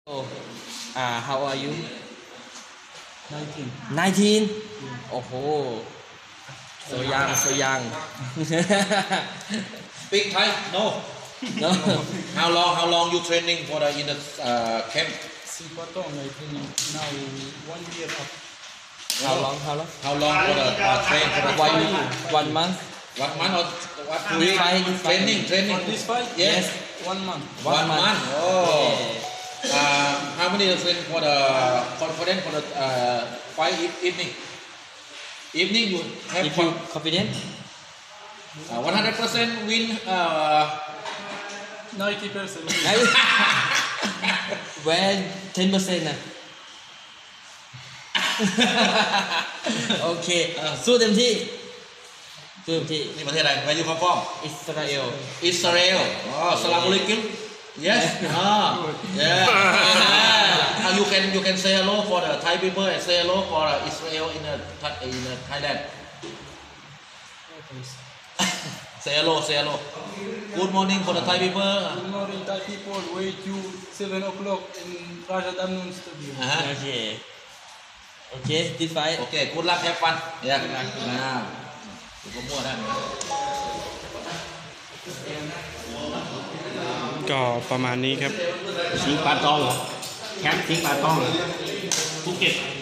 Oh, how are you? 19. 19. Oh, so young, so young. Speak Thai? No. No. How long you training for the in the camp? Sipatong, I think now 1 year up. How long? How long? How long for the train for the One month. 1 month or what? To this fight. Training. For this fight? Yes. 1 month. 1 month. Oh. How many you train for the confident for the fight evening? Evening you have If you confident, 100% win. 90%. when 10%นะ โอเคสู้เต็มที่นี่ประเทศอะไร Where you come from? อิสราเอล Israel. Oh, Assalamu alaikum. Yes. Yeah. You can say hello for the Thai people and say hello for Israel in Thailand. Say hello. Good morning for the Thai people. Good morning, Thai people. Wait you 7 o'clock in Rajat Amnun Stadium. โอเคที่ไฟ Okay. Good luck. Have fun. Yeah. ดูก็มั่วได้ก็ประมาณนี้ครับสิงห์ป่าตองเหรอแคมป์สิงห์ป่าตองเหรอภูเก็ต